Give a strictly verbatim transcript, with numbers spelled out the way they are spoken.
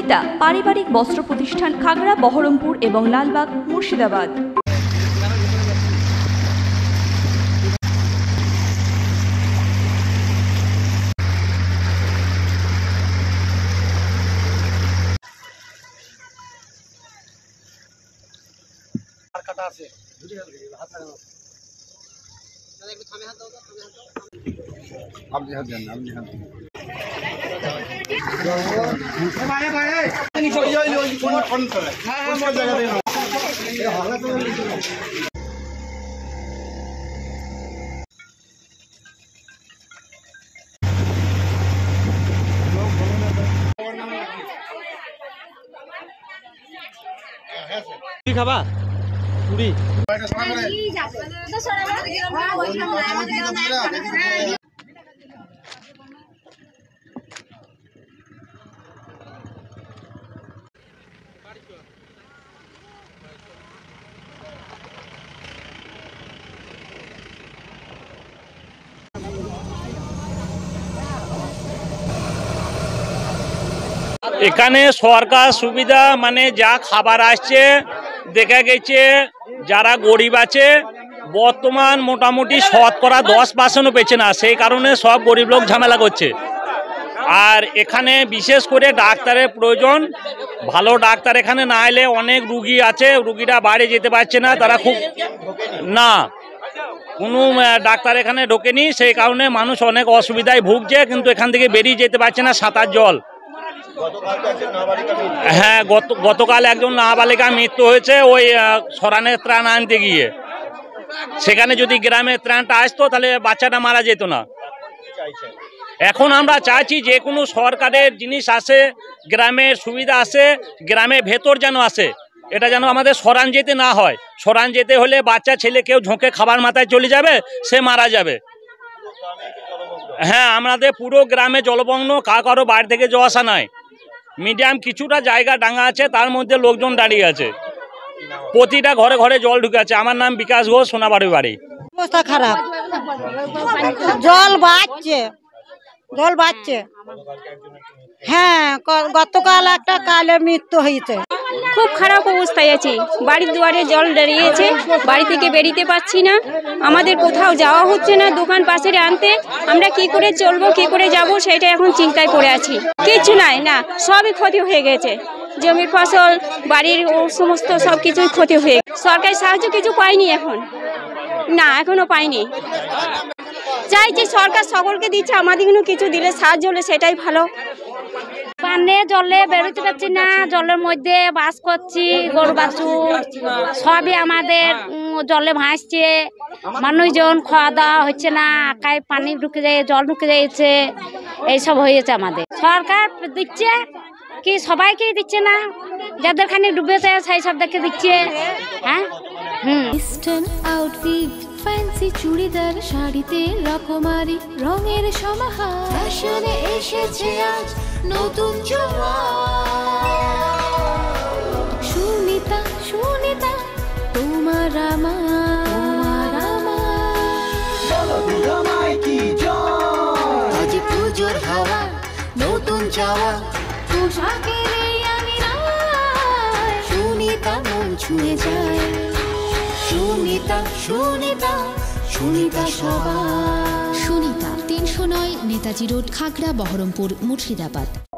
বিদ্যা পারিবারিক বস্ত্র প্রতিষ্ঠান খাগড়া, বহরমপুর এবং লালবাগ, মুর্শিদাবাদ। আপনি হাত দেন, আপনি হাত দেন। কি খাবা? পুরি। এখানে সরকার সুবিধা মানে যা খাবার আসছে দেখা গেছে যারা গরিব আছে বর্তমান মোটামুটি শতকরা দশ পার্সেন্টও পেছে না, সেই কারণে সব গরিব লোক ঝামেলা করছে। আর এখানে বিশেষ করে ডাক্তারের প্রয়োজন, ভালো ডাক্তার এখানে না এলে অনেক রুগী আছে, রুগীরা বাইরে যেতে পারছে না, তারা খুব না কোনো ডাক্তার এখানে ঢোকেনি, সেই কারণে মানুষ অনেক অসুবিধায় ভুগছে, কিন্তু এখান থেকে বেরিয়ে যেতে পারছে না সাঁতার জল। হ্যাঁ, গত গতকাল একজন নাবালিকা মৃত্যু হয়েছে ওই সরানের ত্রাণ আনতে গিয়ে। সেখানে যদি গ্রামে ত্রাণটা আসতো তাহলে বাচ্চাটা মারা যেত না। এখন আমরা চাইছি যে কোনো সরকারের জিনিস আসে, গ্রামের সুবিধা আসে, গ্রামের ভেতর যেন আসে, এটা যেন আমাদের সরান যেতে না হয়। সরান যেতে হলে বাচ্চা ছেলে কেউ ঝোঁকে খাবার মাথায় চলে যাবে, সে মারা যাবে। হ্যাঁ, আমাদের পুরো গ্রামে জলমগ্ন, কারো বাড়ি থেকে যাওয়া আসা নাই। মিডিয়াম কিছুটা জায়গা ডাঙা আছে, তার মধ্যে লোকজন দাঁড়িয়ে আছে, প্রতিটা ঘরে ঘরে জল ঢুকে আছে। আমার নাম বিকাশ ঘোষ, সোনাবাড়ি বাড়ি। অবস্থা খারাপ, জল বাড়ছে, জল বাড়ছে। হ্যাঁ, গতকাল একটা কালের মৃত্যু হয়েছে। খুব খারাপ অবস্থায় আছি, বাড়ির দুয়ারে জল দাঁড়িয়েছে, বাড়ি থেকে বেরিতে পারছি না, আমাদের কোথাও যাওয়া হচ্ছে না দোকান পাশে আনতে। আমরা কি করে চলবো, কি করে যাব, সেটা এখন চিন্তায় পড়ে আছি। কিছু নাই, না সবই ক্ষতি হয়ে গেছে, জমির ফসল, বাড়ির সমস্ত সব কিছুই ক্ষতি হয়ে। সরকারি সাহায্য কিছু পাইনি এখন, না এখনো পাইনি। চাইছি সরকার সকলকে দিচ্ছে, আমাদেরও কিছু দিলে সাহায্য হলে সেটাই ভালো। পানে জলে বেরোতে পারছি না, জলের মধ্যে বাস করছি, গরু বাছুর সবই আমাদের জলে ভাসছে। মানুষজন খাওয়া দাওয়া হচ্ছে না, আকায় পানি ঢুকে যায়, জল ঢুকে যাচ্ছে, এইসব হয়েছে আমাদের। সরকার দিচ্ছে কি সবাইকেই দিচ্ছে না, যাদের খানি ডুবেছে সেই সব দেখে দিচ্ছে। হ্যাঁ, হুম। ইস্টার্ন আউটফিট, ফ্যান্সি চুড়িদার, শাড়িতে রকমারি রঙের সমাহার, ফ্যাশনে এসেছে আজ নতুন সুনিতা, সুনিতা তোমার আমার, আজ পুজোর হাওয়া, নতুন চাওয়া পোশাকের আমি সুনিতা মন ছুঁয়ে যায়। সুনিতা, সুনিতা, সুনিতা সবার। সুনিতা, তিনশো নয় নেতাজি রোড, খাগড়া, বহরমপুর, মুর্শিদাবাদ।